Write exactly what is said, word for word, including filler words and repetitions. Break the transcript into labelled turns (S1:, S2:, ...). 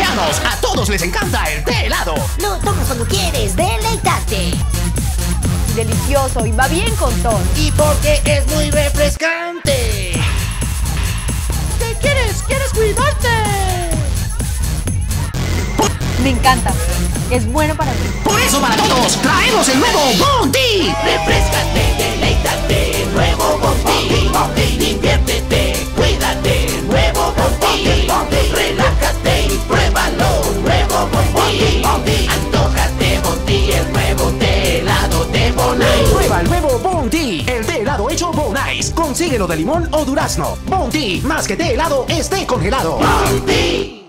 S1: veranos, a todos les encanta el té helado.
S2: Lo tomas cuando quieres deleitarte.
S3: Delicioso y va bien con todo.
S1: Y porque es muy refrescante.
S3: ¿Qué quieres? ¿Quieres cuidarte? Me encanta. Es bueno para ti.
S1: Por eso para todos traemos el nuevo Bounty.
S4: Refrescate, deleítate, nuevo Bounty. Diviértete, cuídate, nuevo Bounty. Relájate y pruébalo, nuevo Bounty. Antójate, Bounty, el nuevo té helado de Bonais.
S1: Prueba el nuevo Bounty, el té helado hecho Bonais. Consíguelo de limón o durazno. Bounty, más que té helado, esté congelado.
S4: Bounty.